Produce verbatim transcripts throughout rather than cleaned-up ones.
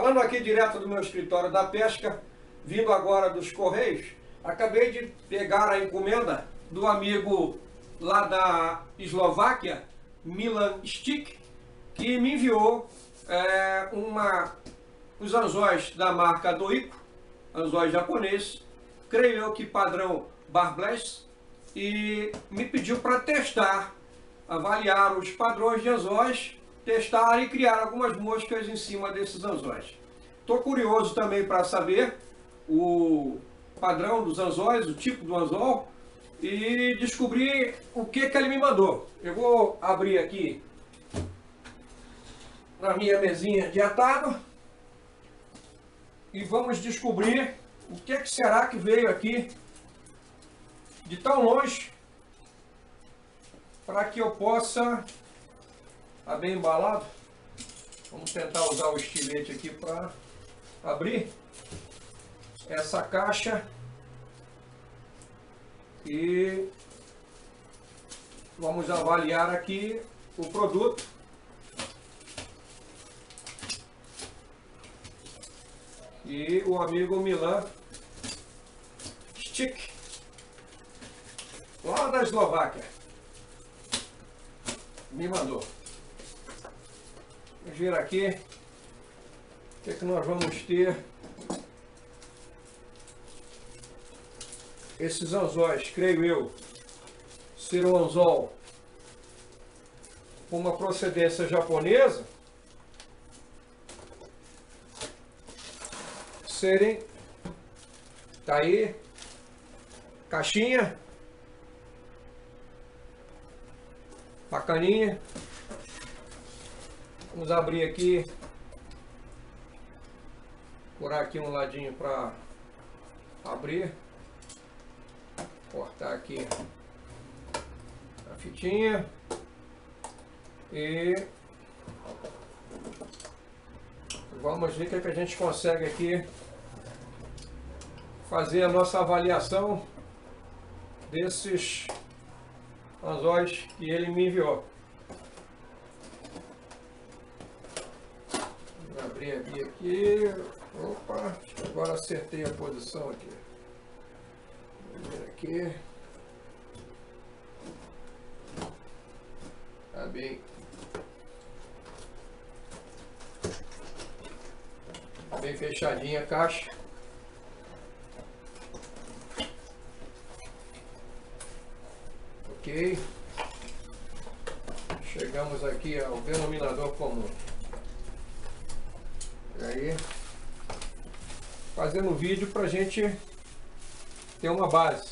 Falando aqui direto do meu escritório da pesca, vindo agora dos Correios, acabei de pegar a encomenda do amigo lá da Eslováquia, Milan Stick, que me enviou é, uma, os anzóis da marca Doiko, anzóis japoneses, creio eu que padrão Barbless, e me pediu para testar, avaliar os padrões de anzóis, testar e criar algumas moscas em cima desses anzóis. Estou curioso também para saber o padrão dos anzóis, o tipo do anzol, e descobrir o que, que ele me mandou. Eu vou abrir aqui na minha mesinha de atado e vamos descobrir o que, que será que veio aqui de tão longe para que eu possa... Está bem embalado. Vamos tentar usar o estilete aqui para abrir essa caixa e vamos avaliar aqui o produto. E o amigo Milan Stick, lá da Eslováquia, me mandou. Vamos ver aqui o que, é que nós vamos ter. Esses anzóis, creio eu, ser um anzol com uma procedência japonesa, serem, tá aí, caixinha, bacaninha. Vamos abrir aqui, furar aqui um ladinho para abrir, cortar aqui a fitinha e vamos ver o que, é que a gente consegue aqui fazer a nossa avaliação desses anzóis que ele me enviou. Abrir aqui, aqui, opa, agora acertei a posição aqui. Vamos ver aqui. Tá bem. Tá bem fechadinha a caixa. Ok. Chegamos aqui ao denominador comum. E aí, fazendo um vídeo para a gente ter uma base.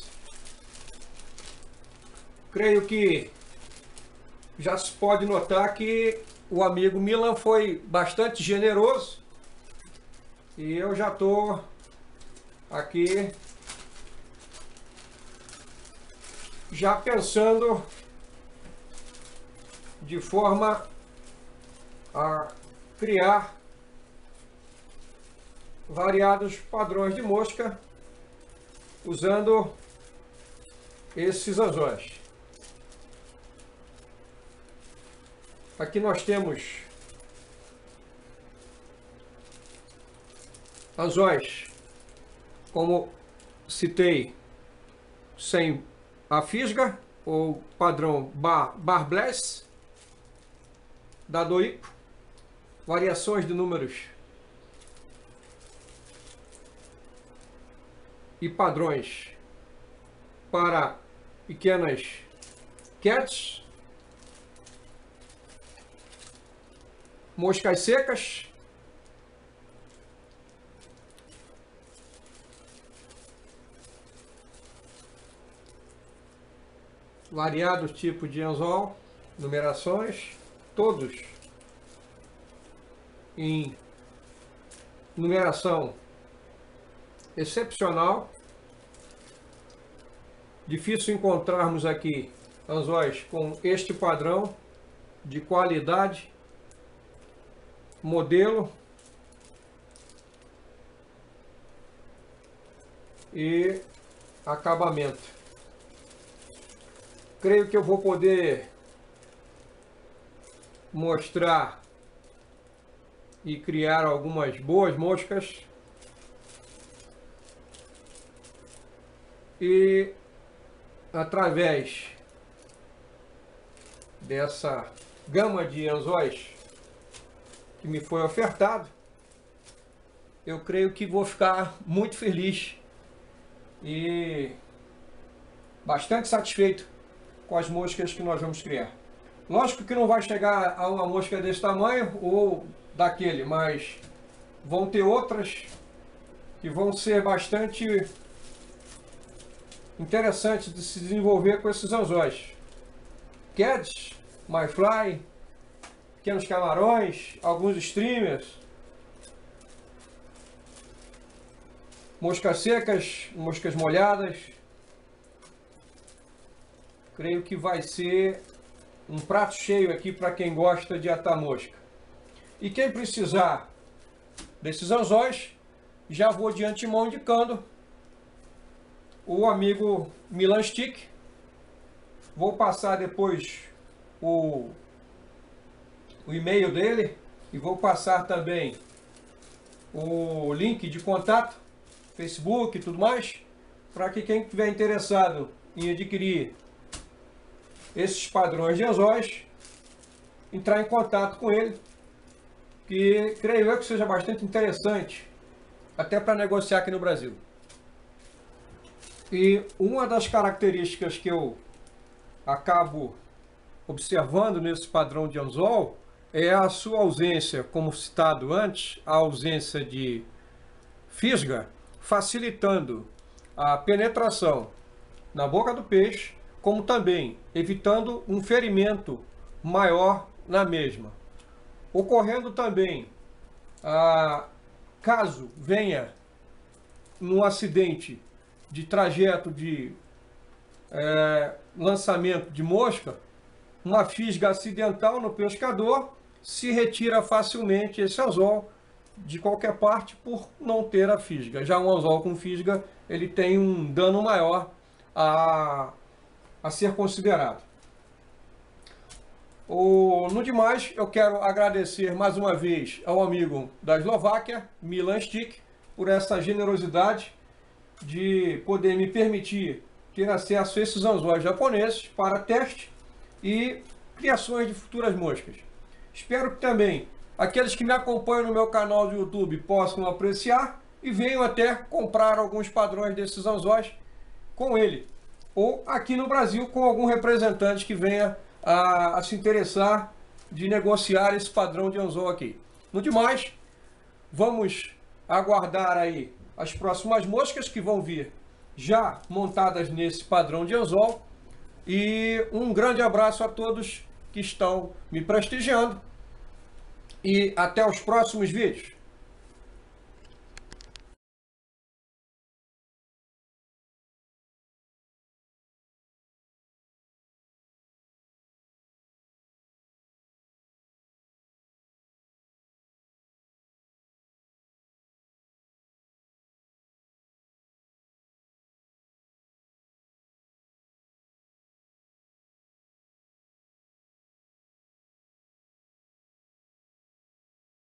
Creio que já se pode notar que o amigo Milan foi bastante generoso e eu já estou aqui já pensando de forma a criar variados padrões de mosca usando esses anzóis. Aqui nós temos anzóis, como citei, sem a fisga, ou padrão bar, Barbless, da Doiko, variações de números e padrões para pequenas cats, moscas secas, variados tipos de anzol, numerações, todos em numeração excepcional. Difícil encontrarmos aqui anzóis com este padrão de qualidade, modelo e acabamento. Creio que eu vou poder mostrar e criar algumas boas moscas. E através dessa gama de anzóis que me foi ofertado, eu creio que vou ficar muito feliz e bastante satisfeito com as moscas que nós vamos criar. Lógico que não vai chegar a uma mosca desse tamanho ou daquele, mas vão ter outras que vão ser bastante interessantes de se desenvolver com esses anzóis. Cats, myfly, pequenos camarões, alguns streamers, moscas secas, moscas molhadas. Creio que vai ser um prato cheio aqui para quem gosta de atar mosca. E quem precisar desses anzóis, já vou de antemão indicando o amigo Milan Stick. Vou passar depois o, o e-mail dele e vou passar também o link de contato, Facebook e tudo mais, para que quem estiver interessado em adquirir esses padrões de anzóis, entrar em contato com ele, que creio eu que seja bastante interessante, até para negociar aqui no Brasil. E uma das características que eu acabo observando nesse padrão de anzol é a sua ausência, como citado antes, a ausência de fisga, facilitando a penetração na boca do peixe, como também evitando um ferimento maior na mesma. Ocorrendo também, ah, caso venha num acidente de trajeto de é, lançamento de mosca, uma fisga acidental no pescador, se retira facilmente esse anzol de qualquer parte por não ter a fisga. Já um anzol com fisga, ele tem um dano maior a, a ser considerado. O, no demais, eu quero agradecer mais uma vez ao amigo da Eslováquia, Milan Stick, por essa generosidade de poder me permitir ter acesso a esses anzóis japoneses para teste e criações de futuras moscas. Espero que também aqueles que me acompanham no meu canal do YouTube possam apreciar e venham até comprar alguns padrões desses anzóis com ele, ou aqui no Brasil com algum representante que venha a, a se interessar de negociar esse padrão de anzol aqui. No demais, vamos aguardar aí as próximas moscas que vão vir já montadas nesse padrão de anzol. E um grande abraço a todos que estão me prestigiando. E até os próximos vídeos.